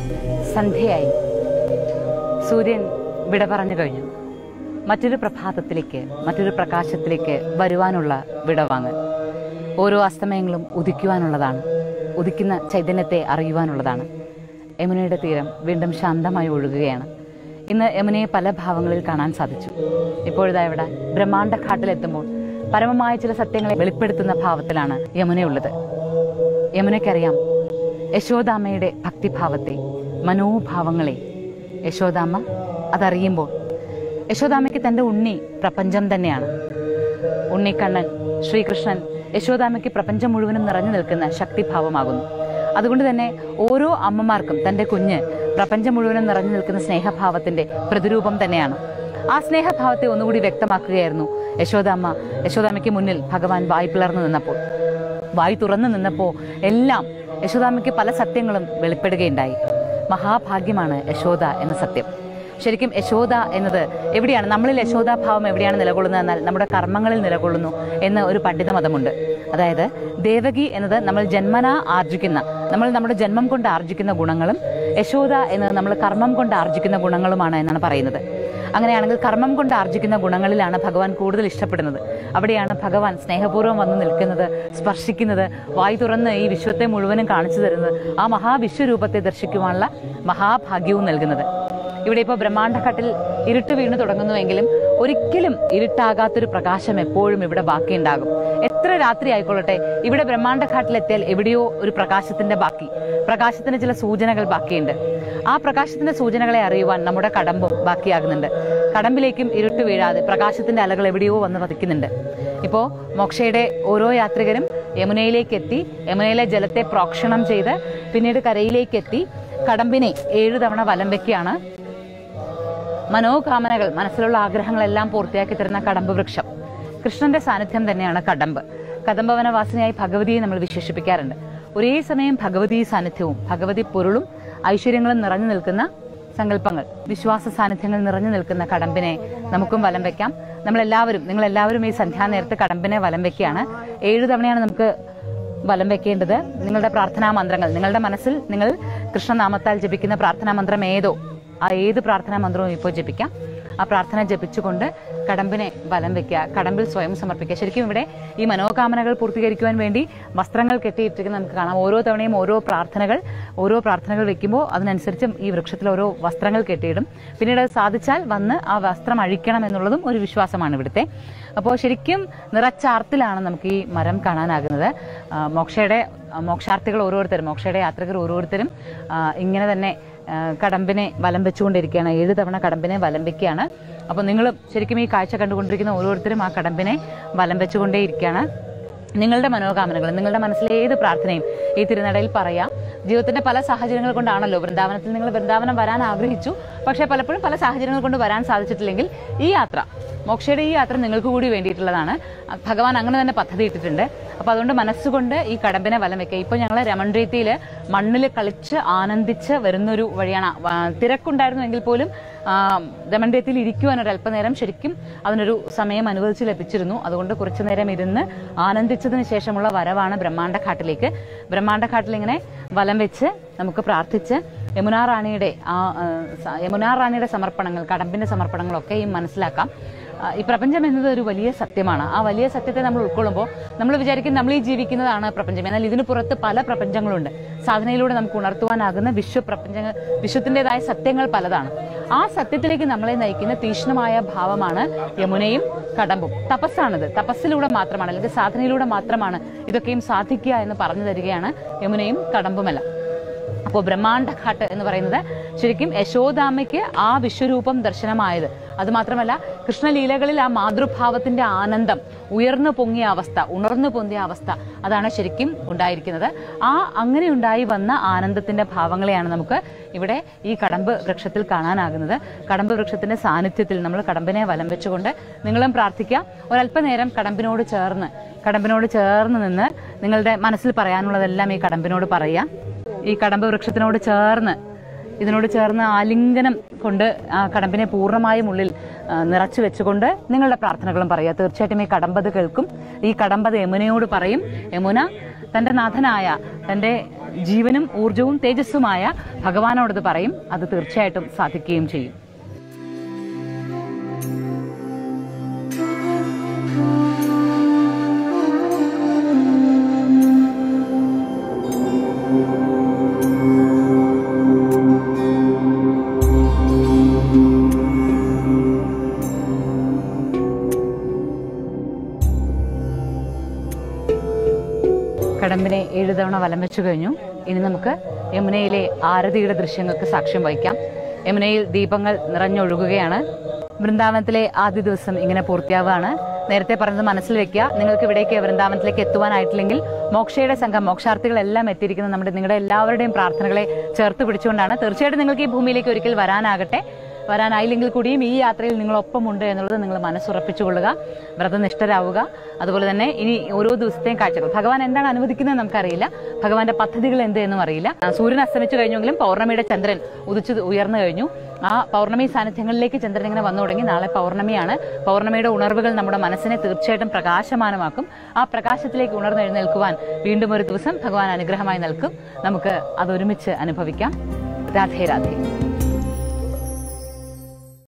സന്ധ്യയായി. സൂര്യൻ വിട പറഞ്ഞു കഴിഞ്ഞു. മറ്റൊരു പ്രഭാതത്തിലേക്ക്, മറ്റൊരു പ്രകാശത്തിലേക്ക് വരുവാനുള്ള വിടവാങ്ങൽ. ഓരോ അസ്തമയങ്ങളും ഉദിക്കുവാനുള്ളതാണ്, ഉദിക്കുന്ന ചൈതന്യത്തെ അറിയുവാനുള്ളതാണ്. യമുനയുടെ തീരം വീണ്ടും ശാന്തമായി ഒഴുകുകയാണ്. ഇന്ന് യമുനയെ പല ഭാവങ്ങളിൽ കാണാൻ സാധിച്ചു. ഇപ്പോഴിതാ ഇവിടെ ബ്രഹ്മാണ്ഡ ഘാട്ടിലെത്തുമ്പോൾ പരമമായ ചില സത്യങ്ങളെ വെളിപ്പെടുത്തുന്ന ഭാവത്തിലാണ് യമുനയുള്ളത്. യമുനയ്ക്കറിയാം യശോദാമ്മയുടെ ഭക്തിഭാവത്തെ, മനോഭാവങ്ങളെ. യശോദാമ്മ അതറിയുമ്പോൾ യശോദാമ്മയ്ക്ക് തൻ്റെ ഉണ്ണി പ്രപഞ്ചം തന്നെയാണ്. ഉണ്ണിക്കണ്ണൻ ശ്രീകൃഷ്ണൻ യശോദാമ്മയ്ക്ക് പ്രപഞ്ചം മുഴുവനും നിറഞ്ഞു നിൽക്കുന്ന ശക്തിഭാവമാകുന്നു. അതുകൊണ്ട് തന്നെ ഓരോ അമ്മമാർക്കും തൻ്റെ കുഞ്ഞ് പ്രപഞ്ചം മുഴുവനും നിറഞ്ഞു നിൽക്കുന്ന സ്നേഹഭാവത്തിന്റെ പ്രതിരൂപം തന്നെയാണ്. ആ സ്നേഹഭാവത്തെ ഒന്നുകൂടി വ്യക്തമാക്കുകയായിരുന്നു യശോദാമ്മ. യശോദാമ്മയ്ക്ക് മുന്നിൽ ഭഗവാൻ വായ് പിളർന്നു നിന്നപ്പോൾ, വായ് തുറന്നു നിന്നപ്പോൾ എല്ലാം യശോദാമ്മയ്ക്ക് പല സത്യങ്ങളും വെളിപ്പെടുകയുണ്ടായി. മഹാഭാഗ്യമാണ് യശോദ എന്ന സത്യം. ശരിക്കും യശോദ എന്നത് എവിടെയാണ്, നമ്മളിൽ യശോദാഭാവം എവിടെയാണ് നിലകൊള്ളുന്നത് എന്നാൽ നമ്മുടെ കർമ്മങ്ങളിൽ നിലകൊള്ളുന്നു എന്ന ഒരു പണ്ഡിത മതമുണ്ട്. അതായത് ദേവകി എന്നത് നമ്മൾ ജന്മനാ ആർജിക്കുന്ന, നമ്മൾ നമ്മുടെ ജന്മം കൊണ്ട് ആർജിക്കുന്ന ഗുണങ്ങളും, യശോദ എന്നത് നമ്മൾ കർമ്മം കൊണ്ട് ആർജിക്കുന്ന ഗുണങ്ങളുമാണ് എന്നാണ് പറയുന്നത്. അങ്ങനെയാണെങ്കിൽ കർമ്മം കൊണ്ട് ആർജിക്കുന്ന ഗുണങ്ങളിലാണ് ഭഗവാൻ കൂടുതൽ ഇഷ്ടപ്പെടുന്നത്. അവിടെയാണ് ഭഗവാൻ സ്നേഹപൂർവ്വം വന്ന് നിൽക്കുന്നത്, സ്പർശിക്കുന്നത്, വായു തുറന്ന് ഈ വിശ്വത്തെ മുഴുവനും കാണിച്ചു തരുന്നത്, ആ മഹാവിശ്വരൂപത്തെ ദർശിക്കുവാനുള്ള മഹാഭാഗ്യവും നൽകുന്നത്. ഇവിടെ ഇപ്പോൾ ബ്രഹ്മാണ്ഡഘട്ടിൽ ഇരുട്ട് വീണു തുടങ്ങുന്നുവെങ്കിലും ഒരിക്കലും ഇരുട്ടാകാത്തൊരു പ്രകാശം എപ്പോഴും ഇവിടെ ബാക്കിയുണ്ടാകും. എത്ര രാത്രി ആയിക്കൊള്ളട്ടെ, ഇവിടെ ബ്രഹ്മാണ്ഡഘാട്ടിലെത്തിയാൽ എവിടെയോ ഒരു പ്രകാശത്തിന്റെ ബാക്കി, പ്രകാശത്തിന് ചില സൂചനകൾ ബാക്കിയുണ്ട്. ആ പ്രകാശത്തിന്റെ സൂചനകളെ അറിയുവാൻ നമ്മുടെ കടമ്പും ബാക്കിയാകുന്നുണ്ട്. കടമ്പിലേക്കും ഇരുട്ട് വീഴാതെ പ്രകാശത്തിന്റെ അലകൾ എവിടെയോ വന്ന് പതിക്കുന്നുണ്ട്. ഇപ്പോൾ മോക്ഷയുടെ ഓരോ യാത്രികരും യമുനയിലേക്ക് എത്തി, യമുനയിലെ ജലത്തെ പ്രോക്ഷണം ചെയ്ത് പിന്നീട് കരയിലേക്ക് എത്തി കടമ്പിനെ 7 തവണ വലം വെക്കുകയാണ്. മനോകാമനകൾ, മനസ്സിലുള്ള ആഗ്രഹങ്ങളെല്ലാം പൂർത്തിയാക്കി തരുന്ന കടമ്പ് വൃക്ഷം, കൃഷ്ണന്റെ സാന്നിധ്യം തന്നെയാണ് കടമ്പ്. കദംബവനവാസിനിയായി ഭഗവതിയെ നമ്മൾ വിശേഷിപ്പിക്കാറുണ്ട്. ഒരേ സമയം ഭഗവതി സാന്നിധ്യവും ഭഗവതി പൊരുളും ഐശ്വര്യങ്ങളും നിറഞ്ഞു നിൽക്കുന്ന സങ്കല്പങ്ങൾ, വിശ്വാസ സാന്നിധ്യങ്ങൾ നിറഞ്ഞു നിൽക്കുന്ന കടമ്പിനെ നമുക്കും വലം വെക്കാം. നിങ്ങളെല്ലാവരും ഈ സന്ധ്യാനേരത്ത് കടമ്പിനെ വലം വെക്കുകയാണ്. 7 തവണയാണ് നമുക്ക് വലം വെക്കേണ്ടത്. നിങ്ങളുടെ പ്രാർത്ഥനാ മന്ത്രങ്ങൾ, നിങ്ങളുടെ മനസ്സിൽ നിങ്ങൾ കൃഷ്ണനാമത്താൽ ജപിക്കുന്ന പ്രാർത്ഥനാ മന്ത്രം ഏതോ, ആ ഏത് പ്രാർത്ഥനാ മന്ത്രവും ഇപ്പോൾ ജപിക്കാം. ആ പ്രാർത്ഥന ജപിച്ചുകൊണ്ട് കടമ്പിനെ വലം വെക്കുക, കടമ്പിൽ സ്വയം സമർപ്പിക്കുക. ശരിക്കും ഇവിടെ ഈ മനോകാമനകൾ പൂർത്തീകരിക്കുവാൻ വേണ്ടി വസ്ത്രങ്ങൾ കെട്ടിയിട്ടിരിക്കുന്നത് നമുക്ക് കാണാം. ഓരോ തവണയും ഓരോ പ്രാർത്ഥനകൾ വെക്കുമ്പോൾ അതിനനുസരിച്ച് ഈ വൃക്ഷത്തിൽ ഓരോ വസ്ത്രങ്ങൾ കെട്ടിയിടും. പിന്നീട് അത് സാധിച്ചാൽ വന്ന് ആ വസ്ത്രം അഴിക്കണം എന്നുള്ളതും ഒരു വിശ്വാസമാണ് ഇവിടുത്തെ. അപ്പോൾ ശരിക്കും നിറച്ചാർത്തിലാണ് നമുക്ക് ഈ മരം കാണാനാകുന്നത്. മോക്ഷാർത്ഥികൾ ഓരോരുത്തരും, മോക്ഷയുടെ യാത്രികർ ഓരോരുത്തരും ഇങ്ങനെ തന്നെ കടമ്പിനെ വലം വെച്ചുകൊണ്ടിരിക്കുകയാണ്. 7 തവണ കടമ്പിനെ വലം വെക്കുകയാണ്. അപ്പോൾ നിങ്ങളും ശരിക്കും ഈ കാഴ്ച കണ്ടുകൊണ്ടിരിക്കുന്ന ഓരോരുത്തരും ആ കടമ്പിനെ വലം വെച്ചുകൊണ്ടേയിരിക്കുകയാണ്. നിങ്ങളുടെ മനോകാമനകൾ, നിങ്ങളുടെ മനസ്സിലെ ഏത് പ്രാർത്ഥനയും ഈ തിരുനടയിൽ പറയാം. ജീവിതത്തിന്റെ പല സാഹചര്യങ്ങൾ കൊണ്ടാണല്ലോ വൃന്ദാവനത്തിൽ നിങ്ങൾ വൃന്ദാവനം വരാൻ ആഗ്രഹിച്ചു, പക്ഷേ പലപ്പോഴും പല സാഹചര്യങ്ങൾ കൊണ്ട് വരാൻ സാധിച്ചിട്ടില്ലെങ്കിൽ ഈ യാത്ര, മോക്ഷയുടെ ഈ യാത്ര നിങ്ങൾക്ക് കൂടി വേണ്ടിയിട്ടുള്ളതാണ്. ഭഗവാൻ അങ്ങനെ തന്നെ പദ്ധതി ഇട്ടിട്ടുണ്ട്. അപ്പൊ അതുകൊണ്ട് മനസ്സുകൊണ്ട് ഈ കടമ്പിനെ വലം വെക്കുക. ഇപ്പൊ ഞങ്ങൾ രമൺരീതിയിൽ മണ്ണിൽ കളിച്ച് ആനന്ദിച്ച് വരുന്നൊരു വഴിയാണ്. തിരക്കുണ്ടായിരുന്നു എങ്കിൽ പോലും രമൺരീതിയിൽ ഇരിക്കുവാൻ ഒരു അല്പനേരം ശരിക്കും അതിനൊരു സമയം അനുവദിച്ച് ലഭിച്ചിരുന്നു. അതുകൊണ്ട് കുറച്ചു നേരം ഇരുന്ന് ആനന്ദിച്ചതിന് ശേഷമുള്ള വരവാണ് ബ്രഹ്മാണ്ഡഘാട്ടിലേക്ക്. ബ്രഹ്മാണ്ഡഘാട്ടിൽ ഇങ്ങനെ വലം വെച്ച് നമുക്ക് പ്രാർത്ഥിച്ച് യമുനാ റാണിയുടെ സമർപ്പണങ്ങൾ, കടമ്പിന്റെ സമർപ്പണങ്ങളൊക്കെ ഈ മനസ്സിലാക്കാം. ഈ പ്രപഞ്ചം എന്നത് ഒരു വലിയ സത്യമാണ്. ആ വലിയ സത്യത്തെ നമ്മൾ ഉൾക്കൊള്ളുമ്പോൾ നമ്മൾ വിചാരിക്കും നമ്മൾ ഈ ജീവിക്കുന്നതാണ് പ്രപഞ്ചം. എന്നാൽ ഇതിന് പുറത്ത് പല പ്രപഞ്ചങ്ങളുണ്ട്. സാധനയിലൂടെ നമുക്ക് ഉണർത്തുവാനാകുന്ന വിശ്വത്തിൻ്റെതായ സത്യങ്ങൾ പലതാണ്. ആ സത്യത്തിലേക്ക് നമ്മളെ നയിക്കുന്ന തീക്ഷ്ണമായ ഭാവമാണ് യമുനയും കടമ്പും. തപസ്സാണിത്. തപസ്സിലൂടെ മാത്രമാണ്, അല്ലെങ്കിൽ സാധനയിലൂടെ മാത്രമാണ് ഇതൊക്കെയും സാധിക്കുക എന്ന് പറഞ്ഞു തരികയാണ് യമുനയും കടമ്പുമെല്ലാം. അപ്പോൾ ബ്രഹ്മാണ്ഡഘാട്ട് എന്ന് പറയുന്നത് ശരിക്കും യശോദാമ്മയ്ക്ക് ആ വിശ്വരൂപം ദർശനമായത്. അതുമാത്രമല്ല കൃഷ്ണലീലകളിൽ ആ മാതൃഭാവത്തിന്റെ ആനന്ദം, ഉയർന്നു പൊങ്ങിയ അവസ്ഥ, ഉണർന്നു പൊന്തിയ അവസ്ഥ, അതാണ് ശരിക്കും ഉണ്ടായിരിക്കുന്നത്. ആ അങ്ങനെ ഉണ്ടായി വന്ന ആനന്ദത്തിന്റെ ഭാവങ്ങളെയാണ് നമുക്ക് ഇവിടെ ഈ കടമ്പ് വൃക്ഷത്തിൽ കാണാനാകുന്നത്. കടമ്പ് വൃക്ഷത്തിന്റെ സാന്നിധ്യത്തിൽ നമ്മൾ കടമ്പിനെ വലം വെച്ചുകൊണ്ട് നിങ്ങളും പ്രാർത്ഥിക്കുക. ഒരല്പനേരം കടമ്പിനോട് ചേർന്ന് നിന്ന് നിങ്ങളുടെ മനസ്സിൽ പറയാനുള്ളതെല്ലാം ഈ കടമ്പിനോട് പറയുക. ഈ കടമ്പ് വൃക്ഷത്തിനോട് ഇതിനോട് ചേർന്ന് ആലിംഗനം കൊണ്ട് ആ കടമ്പിനെ പൂർണ്ണമായും ഉള്ളിൽ നിറച്ചു വെച്ചുകൊണ്ട് നിങ്ങളുടെ പ്രാർത്ഥനകളും പറയുക. തീർച്ചയായിട്ടും ഈ കടമ്പത് കേൾക്കും. ഈ കടമ്പത് യമുനയോട് പറയും. യമുന തന്റെ നാഥനായ, തന്റെ ജീവനും ഊർജവും തേജസ്സുമായ ഭഗവാനോടത് പറയും. അത് തീർച്ചയായിട്ടും സാധിക്കുകയും ചെയ്യും. കടമ്പിനെ 7 തവണ വലം വെച്ചു കഴിഞ്ഞു. ഇനി നമുക്ക് യമുനയിലെ ആരതിയുടെ ദൃശ്യങ്ങൾക്ക് സാക്ഷ്യം വഹിക്കാം. യമുനയിൽ ദീപങ്ങൾ നിറഞ്ഞൊഴുകുകയാണ്. വൃന്ദാവനത്തിലെ ആദ്യ ദിവസം ഇങ്ങനെ പൂർത്തിയാവുകയാണ്. നേരത്തെ പറഞ്ഞത് മനസ്സിൽ വെക്കുക. നിങ്ങൾക്ക് ഇവിടേക്ക് വൃന്ദാവനത്തിലേക്ക് എത്തുവാനായിട്ടില്ലെങ്കിൽ മോക്ഷയുടെ സംഘം, മോക്ഷാർത്ഥികളെല്ലാം എത്തിയിരിക്കുന്നത് നിങ്ങളുടെ എല്ലാവരുടെയും പ്രാർത്ഥനകളെ ചേർത്ത് പിടിച്ചുകൊണ്ടാണ്. തീർച്ചയായിട്ടും നിങ്ങൾക്ക് ഈ ഭൂമിയിലേക്ക് ഒരിക്കൽ വരാനാകട്ടെ. വരാനായില്ലെങ്കിൽ കൂടിയും ഈ യാത്രയിൽ നിങ്ങളൊപ്പമുണ്ട് എന്നുള്ളത് നിങ്ങൾ മനസ്സുറപ്പിച്ചുകൊള്ളുക. വ്രതനിഷ്ഠരാവുക. അതുപോലെ തന്നെ ഇനി ഓരോ ദിവസത്തെയും കാഴ്ചകൾ ഭഗവാൻ എന്താണ് അനുവദിക്കുന്നത് നമുക്കറിയില്ല. ഭഗവാന്റെ പദ്ധതികൾ എന്ത് എന്നും അറിയില്ല. സൂര്യൻ അസ്തമിച്ചു കഴിഞ്ഞെങ്കിലും പൗർണമിയുടെ ചന്ദ്രൻ ഉയർന്നു കഴിഞ്ഞു. ആ പൗർണമി സാന്നിധ്യങ്ങളിലേക്ക് ചന്ദ്രൻ ഇങ്ങനെ വന്നു തുടങ്ങി. നാളെ പൗർണമിയാണ്. പൗർണമിയുടെ ഉണർവുകൾ നമ്മുടെ മനസ്സിനെ തീർച്ചയായിട്ടും പ്രകാശമാനമാക്കും. ആ പ്രകാശത്തിലേക്ക് ഉണർന്നെഴുന്നേൽക്കുവാൻ വീണ്ടും ഒരു ദിവസം ഭഗവാൻ അനുഗ്രഹമായി നൽകും. നമുക്ക് അതൊരുമിച്ച് അനുഭവിക്കാം. രാധേ രാധേ.